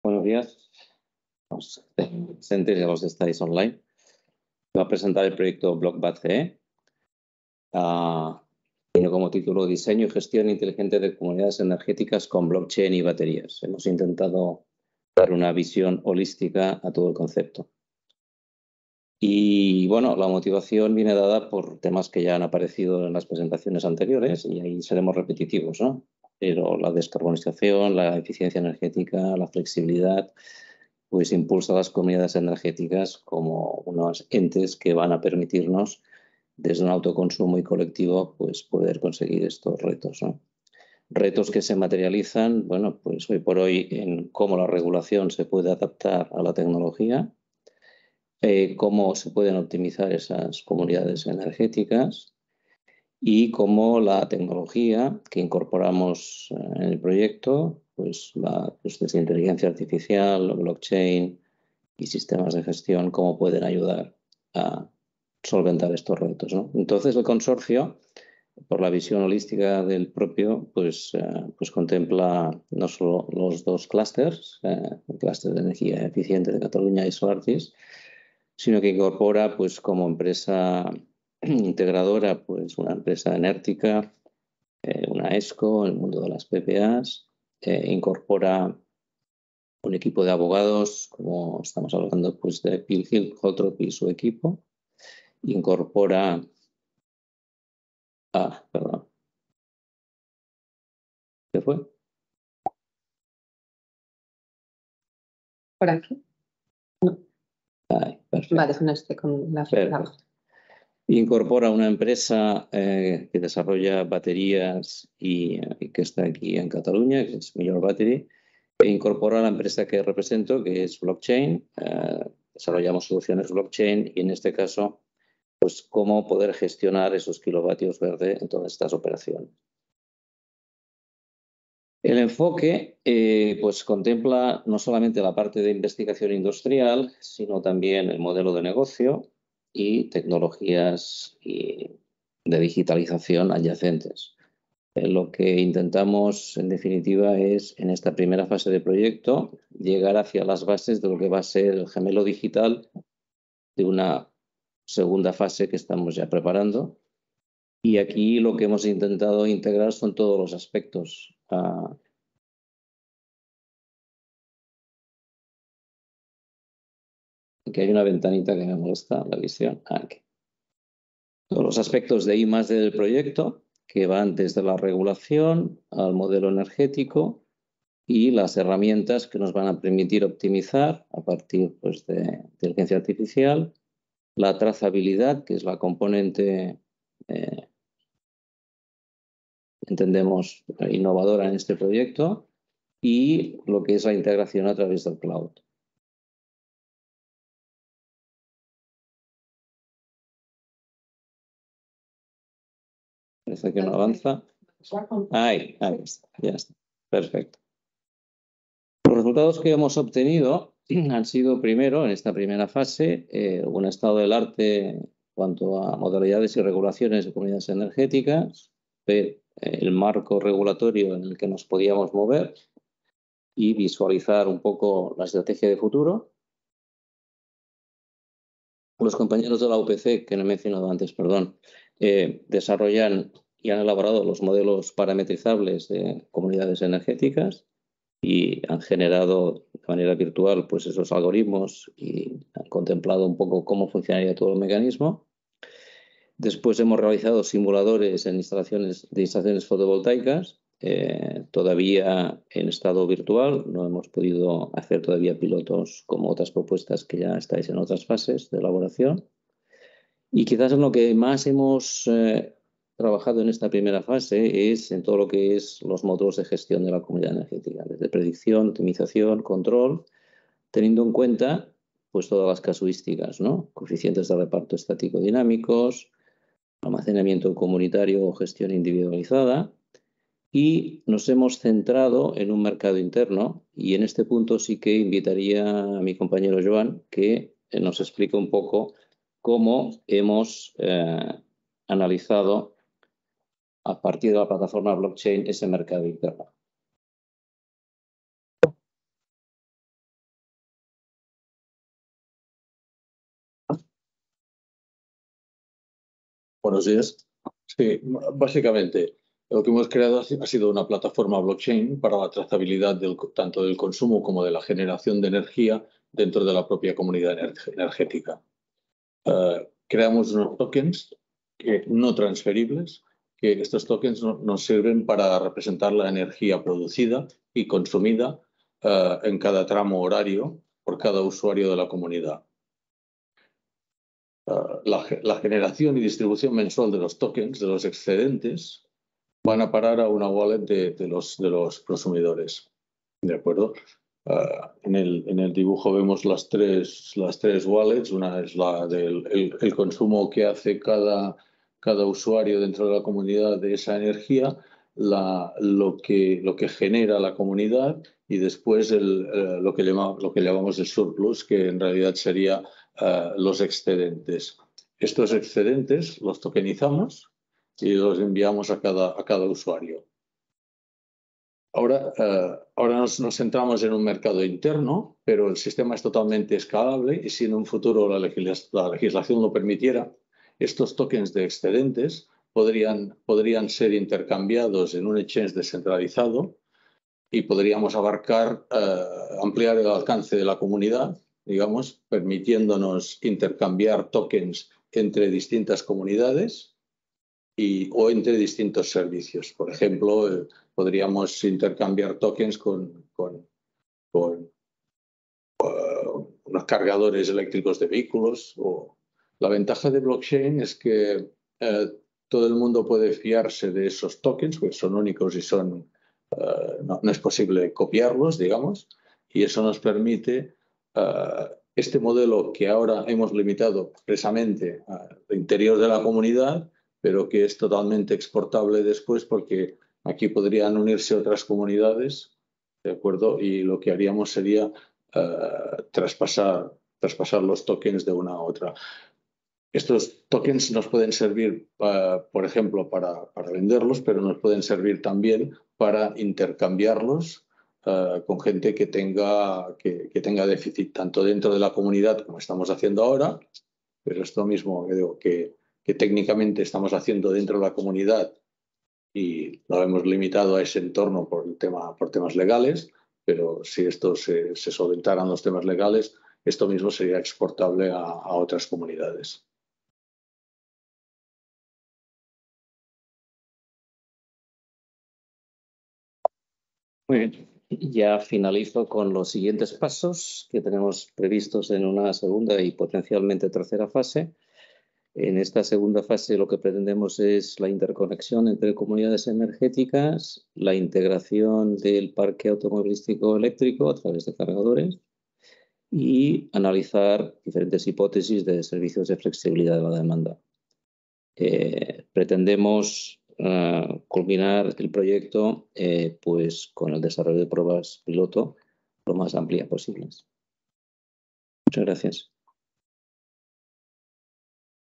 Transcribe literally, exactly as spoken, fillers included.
Buenos días, los presentes y a los que estáis online. Voy a presentar el proyecto BlockBatGE. Uh, tiene como título Diseño y gestión inteligente de comunidades energéticas con blockchain y baterías. Hemos intentado dar una visión holística a todo el concepto. Y bueno, la motivación viene dada por temas que ya han aparecido en las presentaciones anteriores y ahí seremos repetitivos, ¿no? Pero la descarbonización, la eficiencia energética, la flexibilidad, pues impulsa a las comunidades energéticas como unos entes que van a permitirnos, desde un autoconsumo y colectivo, pues poder conseguir estos retos, ¿no? Retos que se materializan, bueno, pues hoy por hoy en cómo la regulación se puede adaptar a la tecnología, eh, cómo se pueden optimizar esas comunidades energéticas y cómo la tecnología que incorporamos en el proyecto, pues, la, pues desde inteligencia artificial, blockchain y sistemas de gestión, cómo pueden ayudar a solventar estos retos, ¿no? Entonces, el consorcio, por la visión holística del propio, pues, eh, pues contempla no solo los dos clústeres, eh, el clúster de energía eficiente de Cataluña y Solartis, sino que incorpora, pues, como empresa integradora, pues una empresa enértica, eh, una ESCO en el mundo de las P P As, eh, incorpora un equipo de abogados, como estamos hablando, pues de Peel Hill, Holtrop y su equipo, incorpora, ah, perdón, ¿qué fue? ¿Por aquí? No. Ay, perfecto. Vale, no estoy con la Perfecto. Incorpora una empresa eh, que desarrolla baterías y, y que está aquí en Cataluña, que es Millor Battery, e incorpora la empresa que represento, que es Blockchain. Eh, desarrollamos soluciones blockchain y en este caso, pues cómo poder gestionar esos kilovatios verde en todas estas operaciones. El enfoque eh, pues contempla no solamente la parte de investigación industrial, sino también el modelo de negocio y tecnologías y de digitalización adyacentes. Eh, lo que intentamos, en definitiva, es, en esta primera fase de proyecto, llegar hacia las bases de lo que va a ser el gemelo digital de una segunda fase que estamos ya preparando. Y aquí lo que hemos intentado integrar son todos los aspectos. Uh, Aquí hay una ventanita que me molesta la visión. Aquí. Todos los aspectos de I más D del proyecto, que van desde la regulación al modelo energético y las herramientas que nos van a permitir optimizar a partir, pues, de inteligencia artificial, la trazabilidad, que es la componente, eh, entendemos, innovadora en este proyecto, y lo que es la integración a través del cloud. Parece que no avanza. Ahí, ahí está, ya está. Perfecto. Los resultados que hemos obtenido han sido, primero, en esta primera fase, eh, un estado del arte en cuanto a modalidades y regulaciones de comunidades energéticas, ver eh, el marco regulatorio en el que nos podíamos mover y visualizar un poco la estrategia de futuro. Los compañeros de la U P C, que no he mencionado antes, perdón, eh, desarrollan y han elaborado los modelos parametrizables de comunidades energéticas y han generado de manera virtual, pues, esos algoritmos y han contemplado un poco cómo funcionaría todo el mecanismo. Después hemos realizado simuladores en instalaciones de instalaciones fotovoltaicas, eh, todavía en estado virtual. No hemos podido hacer todavía pilotos como otras propuestas que ya estáis en otras fases de elaboración. Y quizás en lo que más hemos eh, trabajado en esta primera fase es en todo lo que es los módulos de gestión de la comunidad energética, desde predicción, optimización, control, teniendo en cuenta, pues, todas las casuísticas, ¿no? Coeficientes de reparto estático dinámicos, almacenamiento comunitario o gestión individualizada, y nos hemos centrado en un mercado interno, y en este punto sí que invitaría a mi compañero Joan que nos explique un poco cómo hemos eh, analizado a partir de la plataforma blockchain ese mercado interno. Buenos días. Sí, básicamente lo que hemos creado ha sido una plataforma blockchain para la trazabilidad del, tanto del consumo como de la generación de energía dentro de la propia comunidad energética. Uh, creamos unos tokens que, no transferibles, que estos tokens no, nos sirven para representar la energía producida y consumida uh, en cada tramo horario por cada usuario de la comunidad. Uh, la, la generación y distribución mensual de los tokens, de los excedentes, van a parar a una wallet de, de, los, de los consumidores. ¿De acuerdo? Uh, en, el, en el dibujo vemos las tres, las tres wallets. Una es la del el, el consumo que hace cada, cada usuario dentro de la comunidad de esa energía, la, lo, que, lo que genera la comunidad y después el, uh, lo, que llama, lo que llamamos el surplus, que en realidad sería uh, los excedentes. Estos excedentes los tokenizamos y los enviamos a cada, a cada usuario. Ahora, uh, ahora nos, nos centramos en un mercado interno, pero el sistema es totalmente escalable y si en un futuro la, legis la legislación lo permitiera, estos tokens de excedentes podrían, podrían ser intercambiados en un exchange descentralizado y podríamos abarcar, uh, ampliar el alcance de la comunidad, digamos, permitiéndonos intercambiar tokens entre distintas comunidades y, o entre distintos servicios. Por ejemplo, eh, podríamos intercambiar tokens con, con, con uh, unos cargadores eléctricos de vehículos. O... La ventaja de blockchain es que uh, todo el mundo puede fiarse de esos tokens, porque son únicos y son, uh, no, no es posible copiarlos, digamos, y eso nos permite uh, este modelo que ahora hemos limitado precisamente al interior de la comunidad, pero que es totalmente exportable después porque aquí podrían unirse otras comunidades, ¿de acuerdo? Y lo que haríamos sería uh, traspasar, traspasar los tokens de una a otra. Estos tokens nos pueden servir, uh, por ejemplo, para, para venderlos, pero nos pueden servir también para intercambiarlos uh, con gente que tenga, que, que tenga déficit, tanto dentro de la comunidad como estamos haciendo ahora, pero esto mismo que digo que que técnicamente estamos haciendo dentro de la comunidad y lo hemos limitado a ese entorno por, el tema, por temas legales, pero si esto se, se solventaran los temas legales, esto mismo sería exportable a, a otras comunidades. Muy bien. Ya finalizo con los siguientes pasos que tenemos previstos en una segunda y potencialmente tercera fase. En esta segunda fase lo que pretendemos es la interconexión entre comunidades energéticas, la integración del parque automovilístico eléctrico a través de cargadores y analizar diferentes hipótesis de servicios de flexibilidad de la demanda. Eh, pretendemos uh, culminar el proyecto eh, pues, con el desarrollo de pruebas piloto lo más amplia posibles. Muchas gracias.